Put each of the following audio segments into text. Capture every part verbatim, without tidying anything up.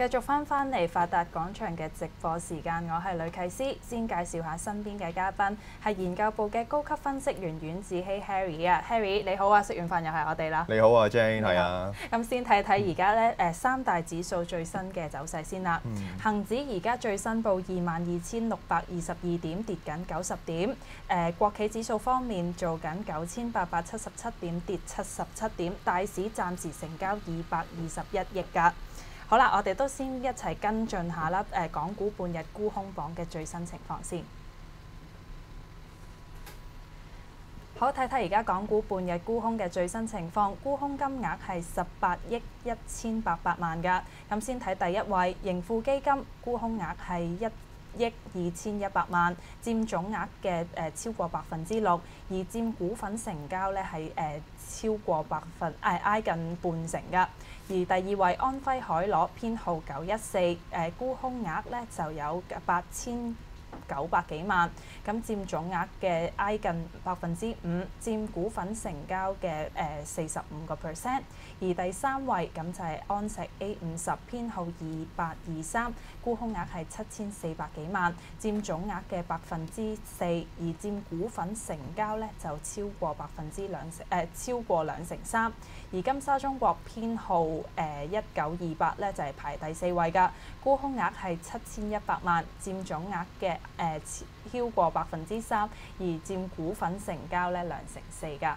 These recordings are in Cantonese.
繼續翻返嚟發達廣場嘅直播時間，我係呂啟思，先介紹下身邊嘅嘉賓，係研究部嘅高級分析員阮子希 Harry 啊 ，Harry 你好啊，食完飯又係我哋啦。 你好啊 Jane， 係啊。 咁先睇睇而家咧誒三大指數最新嘅走勢先啦。 嗯、 恆指而家最新報二萬二千六百二十二點，跌緊九十點。誒、呃、國企指數方面做緊九千八百七十七點，跌七十七點。大市暫時成交二百二十一億㗎。好啦，我哋都先一齊跟進下啦。誒，港股半日沽空榜嘅最新情況先。好，睇睇而家港股半日沽空嘅最新情況，沽空金額係十八億一千八百萬㗎。咁先睇第一位盈富基金，沽空額係一億二千一百萬，佔總額嘅誒超過百分之六，而佔股份成交咧係誒超過百分誒挨近半成㗎。而第二位安徽海螺編號九一四，誒沽空額咧就有八千九百幾萬，咁佔總額嘅挨近百分之五，佔股份成交嘅誒四十五個 percent。而第三位咁就係安石 A 五十編號二八二三，沽空額係七千四百幾萬，佔總額嘅百分之四，而佔股份成交咧就超過百分之兩成誒、呃、超過兩成三。而金沙中國編號誒一九二八咧就係、是、排第四位㗎，沽空額係七千一百萬，佔總額嘅誒、呃、超過百分之三，而佔股份成交咧兩成四㗎。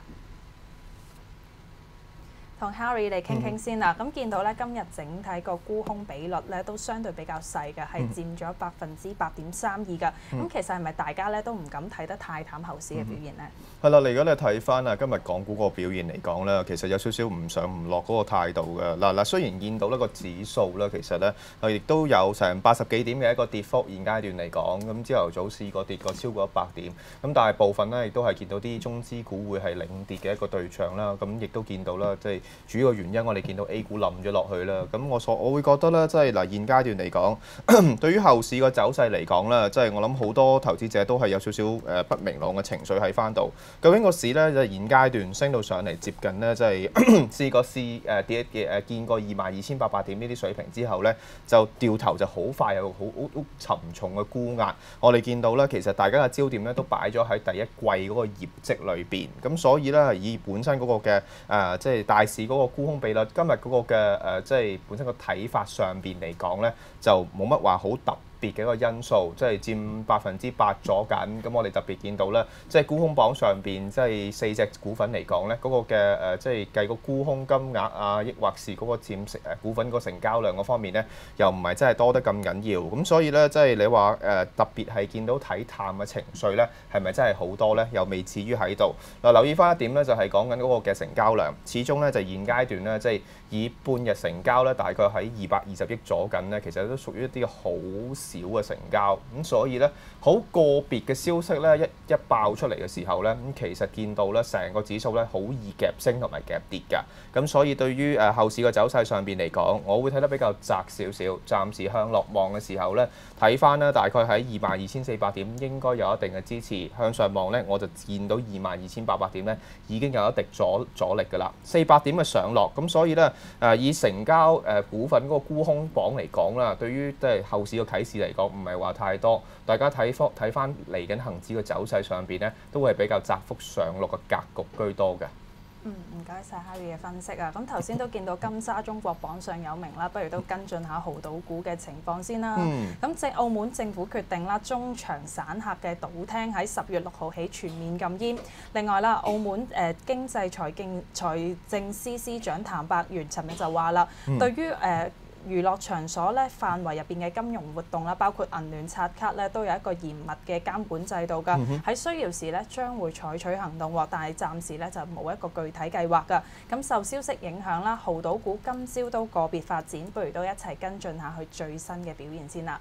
同 Harry 你傾傾先啦，咁、嗯、見到咧今日整體個沽空比率咧都相對比較細嘅，係佔咗百分之八點三二㗎。咁、嗯、其實係咪大家咧都唔敢睇得太淡後市嘅表現咧？ 係啦、嗯，如果你睇翻啊今日港股個表現嚟講咧，其實有少少唔上唔落嗰個態度嘅。嗱嗱，雖然見到呢個指數咧，其實咧亦都有成八十幾點嘅一個跌幅，現階段嚟講，咁朝頭早試過跌過超過一百點，咁但係部分咧亦都係見到啲中資股會係領跌嘅一個對象啦。咁亦都見到啦，即係。主要原因我哋見到 A 股冧咗落去啦，咁我所我會覺得咧，即係嗱現階段嚟講，對於後市個走勢嚟講咧，即係我諗好多投資者都係有少少誒不明朗嘅情緒喺翻度。究竟個市咧就現階段升到上嚟接近咧，即係試過試誒跌嘅誒見過二萬二千八百點呢啲水平之後咧，就掉頭就好快有好好好沉重嘅沽壓。我哋見到咧，其實大家嘅焦點咧都擺咗喺第一季嗰個業績裏邊，咁所以咧以本身嗰個嘅誒即係大市嗰個沽空比率，今日嗰個嘅誒、呃，即係本身個睇法上邊嚟講咧，就冇乜話好特別嘅一個因素，即係佔百分之八咗緊。咁我哋特別見到咧，即係沽空榜上邊，即係四隻股份嚟講咧，嗰、那個嘅誒、呃，即係計個沽空金額啊，抑或是嗰個佔成誒股份個成交量嗰方面咧，又唔係真係多得咁緊要。咁所以咧，即係你話誒、呃、特別係見到睇淡嘅情緒咧，係咪真係好多咧？又未至於喺度。嗱，留意翻一點咧，就係講緊嗰個嘅成交量，始終咧就現階段咧，即係以半日成交咧，大概喺二百二十億左緊咧，其實都屬於一啲好少嘅成交。咁所以咧，好個別嘅消息咧，一一爆出嚟嘅時候咧，咁其實見到咧，成個指數咧好易夾升同埋夾跌㗎。咁所以對於誒後市嘅走勢上邊嚟講，我會睇得比較窄少少，暫時向落望嘅時候咧，睇翻咧大概喺二萬二千四百點應該有一定嘅支持。向上望咧，我就見到二萬二千八百點咧已經有一定阻阻力㗎啦。四百點嘅上落，咁所以咧誒以成交誒股份嗰個沽空榜嚟講啦，對於即係後市嘅啟示嚟講，唔係話太多。大家睇翻睇翻嚟緊恆指嘅走勢上邊咧，都會係比較窄幅上落嘅格局居多嘅。 嗯，唔該晒 Harry 嘅分析啊。咁頭先都見到金沙中國榜上有名啦，不如都跟進下濠賭股嘅情況先啦。咁政、嗯、澳門政府決定啦，中長散客嘅賭廳喺十月六號起全面禁煙。另外啦，澳門誒、呃、經濟財經財政司司長譚伯源尋日就話啦，嗯、對於誒、呃娛樂場所咧範圍入邊嘅金融活動啦，包括銀聯刷卡咧，都有一個嚴密嘅監管制度㗎。喺、嗯、哼需要時咧，將會採取行動喎，但係暫時咧就冇一個具體計劃㗎。咁受消息影響啦，濠賭股今朝都個別發展，不如都一齊跟進下佢最新嘅表現先啦。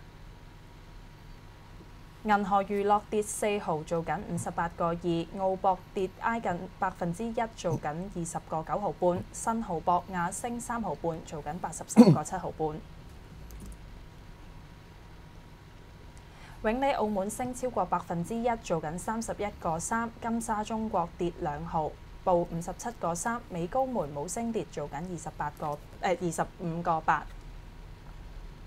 銀河娛樂跌四毫，做緊五十八個二；澳博跌挨近百分之一，做緊二十個九毫半；新濠博雅升三毫半，做緊八十三個七毫半。永利澳門升超過百分之一，做緊三十一個三；金沙中國跌兩毫，報五十七個三；美高梅冇升跌，做緊二十八個誒二十五個八。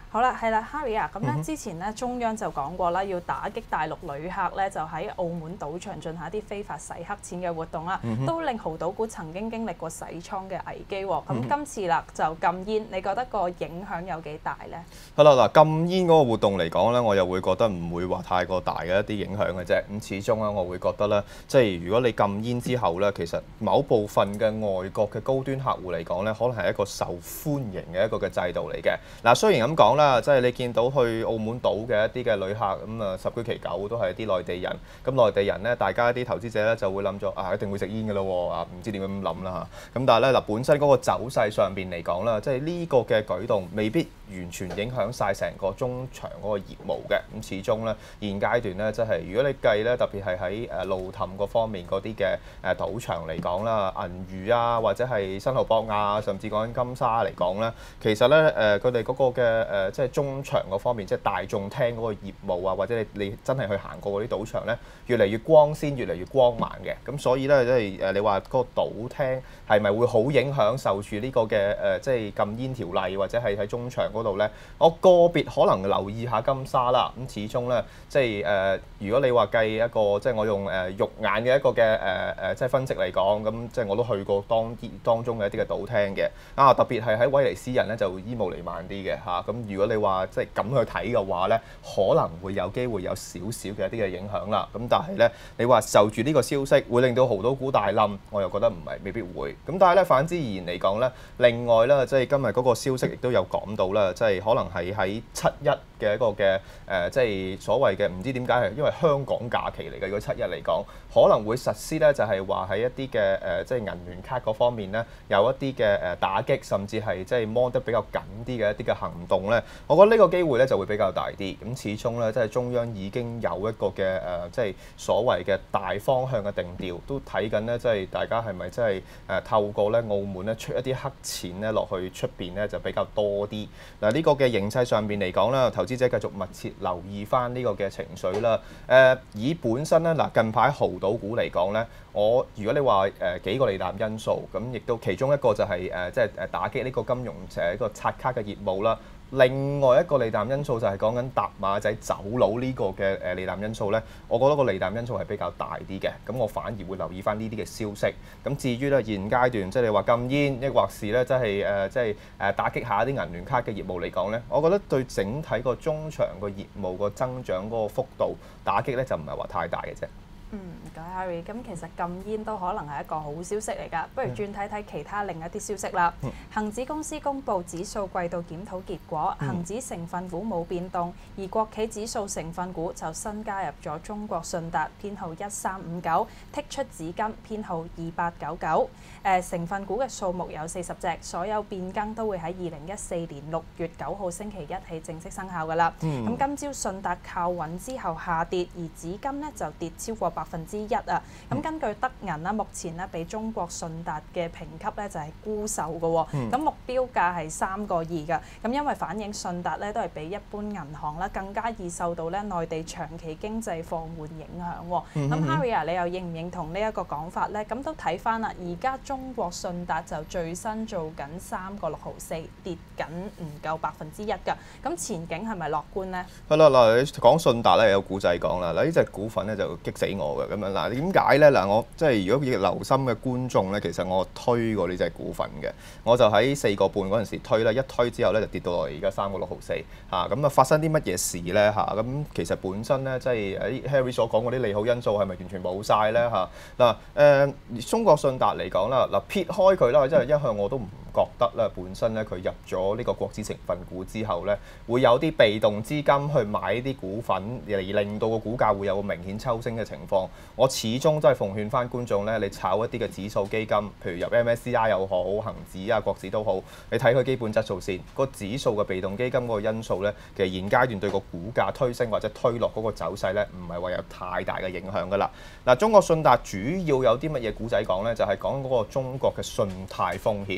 好啦，係啦，Harry 啊，咁咧嗯之前咧中央就講過啦，要打擊大陸旅客咧就喺澳門賭場進行一啲非法洗黑錢嘅活動啦， 嗯、 都令濠賭股曾經經歷過洗倉嘅危機喎。咁、 嗯、 今次啦就禁煙，你覺得個影響有幾大咧？ 係啦，嗱禁煙嗰個活動嚟講咧，我又會覺得唔會話太過大嘅一啲影響嘅啫。咁始終咧，我會覺得咧，即係如果你禁煙之後咧，其實某部分嘅外國嘅高端客戶嚟講咧，可能係一個受歡迎嘅一個嘅制度嚟嘅。嗱，雖然咁講啦，即係你見到去澳門島嘅一啲嘅旅客咁啊，十居其九都係一啲內地人。咁內地人咧，大家一啲投資者咧就會諗咗啊，一定會食煙嘅咯喎啊，唔知點樣咁諗啦嚇。咁但係咧嗱，本身嗰個走勢上邊嚟講啦，即係呢個嘅舉動未必完全影響晒成個中場嗰個業務嘅。咁始終咧現階段咧，即係如果你計咧，特別係喺誒路氹嗰方面嗰啲嘅誒賭場嚟講啦，銀娛啊，或者係新濠博亞，甚至講緊金沙嚟講咧，其實咧誒佢哋嗰個嘅誒即係中場嗰方面，即係大眾廳嗰個業務啊，或者你你真係去行過嗰啲賭場咧，越嚟越光鮮，越嚟越光猛嘅。咁所以咧，即係誒你話嗰個賭廳係咪會好影響受住呢個嘅誒即係禁煙條例，或者係喺中場嗰度咧？我個別可能留意下金沙啦。咁始終咧，即係誒如果你話計一個即係我用誒肉眼嘅一個嘅誒誒即係分析嚟講，咁即係我都去過當啲當中嘅一啲嘅賭廳嘅。啊，特別係喺威尼斯人咧就煙霧瀰漫啲嘅嚇。咁如果你話即係咁去睇嘅話咧，可能會有機會有少少嘅一啲嘅影響啦。咁但係咧，你話受住呢個消息會令到濠賭股大冧，我又覺得唔係未必會。咁但係咧，反之而言嚟講咧，另外咧即係今日嗰個消息亦都有講到啦，即係可能係喺七一嘅一個嘅誒、呃，即係所謂嘅唔知點解係因為香港假期嚟嘅。如果七一嚟講，可能會實施咧，就係話喺一啲嘅誒，即係銀聯卡嗰方面咧，有一啲嘅誒打擊，甚至係即係摸得比較緊啲嘅一啲嘅行動咧。我覺得呢個機會咧就會比較大啲。咁始終咧，即係中央已經有一個嘅誒、呃，即係所謂嘅大方向嘅定調，都睇緊咧，即係大家係咪真係誒透過咧澳門咧出一啲黑錢咧落去出邊咧就比較多啲。嗱，呢個嘅形勢上邊嚟講啦，投資者繼續密切留意翻呢個嘅情緒啦。誒、呃，以本身咧嗱，近排濠賭股嚟講咧，我如果你話誒、呃、幾個利淡因素，咁亦都其中一個就係、是、誒、呃、即係誒打擊呢個金融誒一個刷卡嘅業務啦。另外一個利淡因素就係講緊搭馬仔走佬呢個嘅誒利淡因素咧，我覺得個利淡因素係比較大啲嘅，咁我反而會留意翻呢啲嘅消息。咁至於咧現階段即係你話禁煙，抑或是咧即係誒即係誒打擊下一啲銀聯卡嘅業務嚟講咧，我覺得對整體個中場個業務個增長嗰個幅度打擊咧就唔係話太大嘅啫。 嗯，唔該 Harry。咁其實禁煙都可能係一個好消息嚟㗎，不如轉睇睇其他另一啲消息啦。 嗯、 恒指公司公布指數季度檢討結果，恒指成分股冇變動，而國企指數成分股就新加入咗中國信達編號一三五九，剔出紫金編號二八九九。誒成分股嘅數目有四十隻，所有變更都會喺二零一四年六月九號星期一起正式生效㗎啦。咁、嗯、今朝信達靠穩之後下跌，而紫金呢就跌超過百分之一啊！咁根據德銀啦，目前咧俾中國信達嘅評級咧就係沽售嘅喎，咁、嗯、目標價係三個二㗎。咁因為反映信達咧都係比一般銀行啦更加易受到咧內地長期經濟放緩影響喎。咁、嗯、Harry 啊，你又認唔認同呢一個講法咧？咁都睇翻啦，而家中國信達就最新做緊三個六毫四，跌緊唔夠百分之一㗎。咁前景係咪樂觀呢？ 係啦，嗱，你講信達咧有古仔講啦。嗱，呢隻股份咧就激死我嘅咁樣。嗱，點解咧？嗱，我即係如果要留心嘅觀眾咧，其實我推過呢隻股份嘅，我就喺四個半嗰陣時推啦，一推之後咧就跌到落嚟而家三個六毫四嚇。咁啊發生啲乜嘢事咧嚇？咁其實本身咧即係喺 Harry 所講嗰啲利好因素係咪完全冇晒咧嚇？嗱誒，中國信達嚟講啦，嗱撇開佢啦，即係一向我都唔覺得咧，本身咧佢入咗呢個國指成分股之後咧，會有啲被動資金去買啲股份，嚟令到個股價會有個明顯抽升嘅情況。我始終都係奉勸翻觀眾咧，你炒一啲嘅指數基金，譬如入 M S C I 又好，恒指啊、國指都好，你睇佢基本質素先。個指數嘅被動基金嗰個因素咧，其實現階段對個股價推升或者推落嗰個走勢咧，唔係話有太大嘅影響㗎啦。嗱，中國信達主要有啲乜嘢股仔講咧？就係講嗰個中國嘅信貸風險。嗱，呢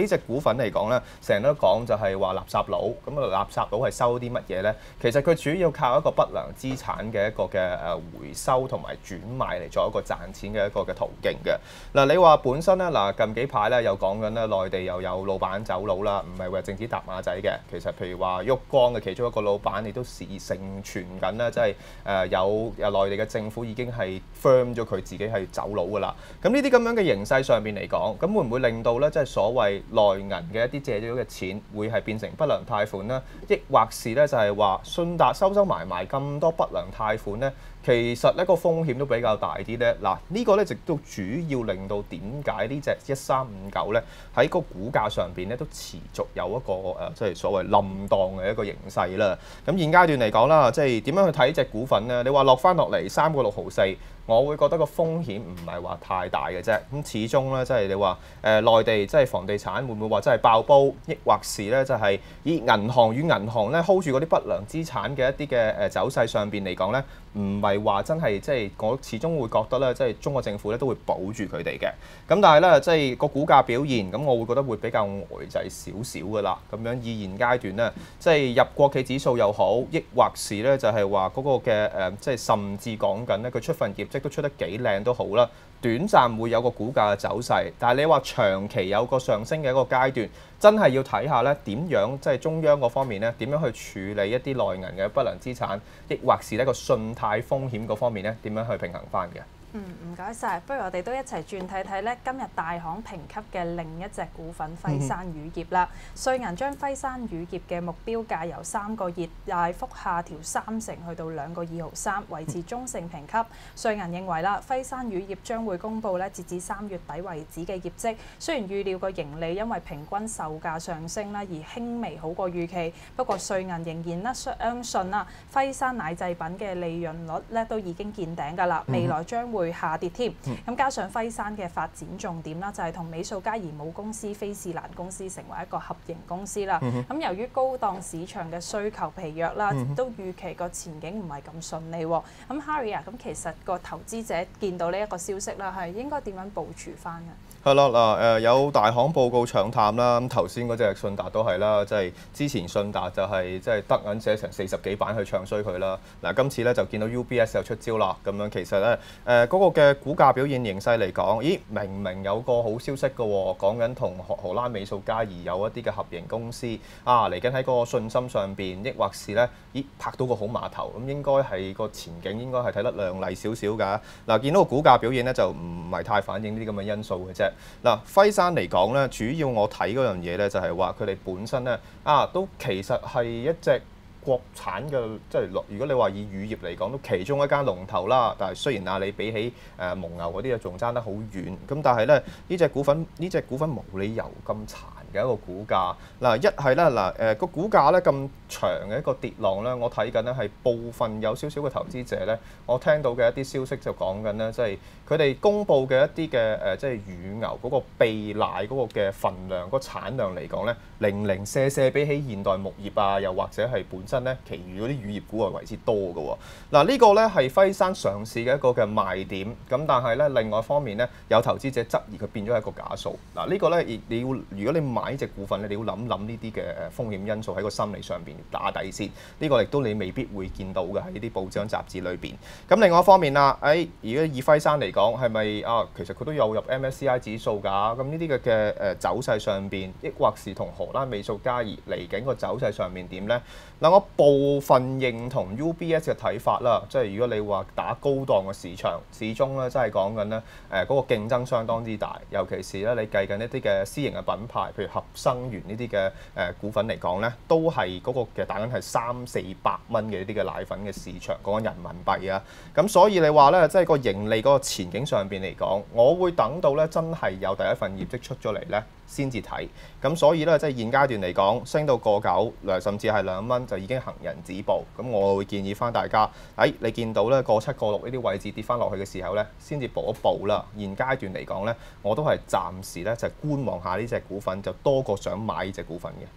呢隻股份嚟講咧，成日都講就係話垃圾佬，咁啊垃圾佬係收啲乜嘢咧？其實佢主要靠一個不良資產嘅一個嘅誒回收同埋轉賣嚟做一個賺錢嘅一個嘅途徑嘅。嗱，你話本身咧嗱近幾排咧又講緊咧內地又有老闆走佬啦，唔係話淨止搭馬仔嘅，其實譬如話旭光嘅其中一個老闆，亦都時盛傳緊咧，即係誒有有內地嘅政府已經係 firm 咗佢自己係走佬㗎啦。咁呢啲咁樣嘅形勢上邊嚟講，咁會唔會令到咧即係所謂內銀嘅一啲借咗嘅錢會係變成不良貸款呢？抑或是咧就係話信達收收埋埋咁多不良貸款呢？其實呢個風險都比較大啲咧。嗱，呢個咧亦都主要令到點解呢隻一三五九咧喺個股價上邊咧都持續有一個誒即係所謂冧檔嘅一個形勢啦。咁現階段嚟講啦，即係點樣去睇隻股份咧？你話落翻落嚟三個六毫四，我會覺得個風險唔係話太大嘅啫。咁始終咧，即係你話誒內地即係房地產會唔會話真係爆煲，抑或是咧就係以銀行與銀行咧 hold 住嗰啲不良資產嘅一啲嘅誒走勢上邊嚟講咧，唔係話真係即係我始終會覺得咧，即係中國政府咧都會保住佢哋嘅。咁但係咧，即係個股價表現，咁我會覺得會比較呆滯少少㗎啦。咁樣以現階段咧，即係入國企指數又好，抑或是咧就係話嗰個嘅誒，即係甚至講緊咧佢出份業績都出得幾靚都好啦。短暫會有個股價嘅走勢，但係你話長期有個上升嘅一個階段，真係要睇下咧點樣即係中央嗰方面咧點樣去處理一啲內銀嘅不良資產，抑或是呢個信貸風險嗰方面咧點樣去平衡翻嘅。 嗯，唔該晒。不如我哋都一齊轉睇睇咧，今日大行評級嘅另一隻股份輝山乳業啦。瑞銀將輝山乳業嘅目標價由三個二大幅下調三成，去到兩個二毫三，維持中性評級。瑞銀認為啦，輝山乳業將會公布咧截至三月底為止嘅業績，雖然預料個盈利因為平均售價上升啦而輕微好過預期，不過瑞銀仍然咧相信啦，輝山奶製品嘅利潤率咧都已經見頂㗎啦，未來將會會下跌添，咁加上輝山嘅發展重點啦，就係同美素佳兒母公司菲士蘭公司成為一個合營公司啦。咁由於高檔市場嘅需求疲弱啦，都預期個前景唔係咁順利喎。咁 Harry 啊，咁其實個投資者見到呢一個消息啦，係應該點樣部署翻嘅？ 係啦，嗱誒有大行報告搶探啦，咁頭先嗰隻信達都係啦，即係之前信達就係即係德銀寫成四十幾版去唱衰佢啦。嗱今次咧就見到 U B S 又出招啦，咁樣其實咧誒嗰個嘅股價表現形勢嚟講，咦明明有個好消息嘅喎，講緊同荷荷蘭美素佳兒有一啲嘅合營公司啊，嚟緊喺嗰個信心上邊，抑或是咧咦拍到個好碼頭，咁應該係個前景應該係睇得亮麗少少㗎。嗱見到個股價表現咧就唔係太反映呢啲咁嘅因素嘅啫。嗱，輝山嚟講咧，主要我睇嗰樣嘢咧，就係話佢哋本身咧啊，都其實係一隻國產嘅，即係如果你話以乳業嚟講，都其中一間龍頭啦。但係雖然啊，你比起誒蒙牛嗰啲啊，仲爭得好遠。咁但係咧，呢隻股份呢隻股份冇理由咁殘嘅一個股價。嗱，一係咧嗱誒個股價咧咁長嘅一個跌浪咧，我睇緊咧係部分有少少嘅投資者咧，我聽到嘅一啲消息就講緊咧，即係佢哋公布嘅一啲嘅誒，即係乳牛嗰個備奶嗰個嘅份量、嗰個產量嚟講咧，零零舍舍比起現代牧業啊，又或者係本身咧，其餘嗰啲乳業股係為之多嘅喎。嗱，呢個咧係輝山上市嘅一個嘅賣點。咁但係咧，另外一方面咧，有投資者質疑佢變咗係一個假數。嗱，呢個咧，你要如果你買呢隻股份咧，你要諗諗呢啲嘅風險因素喺個心理上邊打底先。呢個亦都你未必會見到嘅喺呢啲報章雜誌裏邊。咁另外一方面啦，誒，如果以輝山嚟講，係咪啊？其實佢都有入 M S C I 指數㗎。咁呢啲嘅嘅誒走勢上邊，抑或是同荷蘭美素佳兒嚟緊個走勢上面點咧？嗱，我部分認同 U B S 嘅睇法啦。即係如果你話打高檔嘅市場，始終咧真係講緊咧誒嗰個競爭相當之大。尤其是咧你計緊一啲嘅私營嘅品牌，譬如合生元呢啲嘅誒股份嚟講咧，都係嗰個嘅打緊係三四百蚊嘅呢啲嘅奶粉嘅市場，講緊人民幣啊。咁所以你話咧，即係個盈利嗰個前景上邊嚟講，我會等到咧真係有第一份業績出咗嚟咧，先至睇。咁所以咧，即係現階段嚟講，升到個九，甚至係兩蚊就已經行人止步。咁我會建議翻大家，誒、哎、你見到咧個七個六呢啲位置跌翻落去嘅時候咧，先至補一補啦。現階段嚟講咧，我都係暫時咧就係觀望下呢隻股份，就多過想買呢隻股份嘅。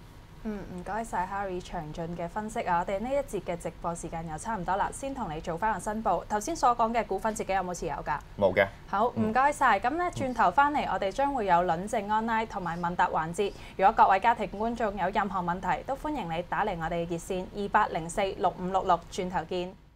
嗯，唔該晒 Harry 詳盡嘅分析啊！我哋呢一節嘅直播時間又差唔多啦，先同你做翻個申報。頭先所講嘅股份自己有冇持有㗎？ 冇嘅。 好，唔該晒。咁咧轉頭翻嚟，我哋將會有論證 online 同埋問答環節。如果各位家庭觀眾有任何問題，都歡迎你打嚟我哋嘅熱線二八零四六五六六，轉頭見。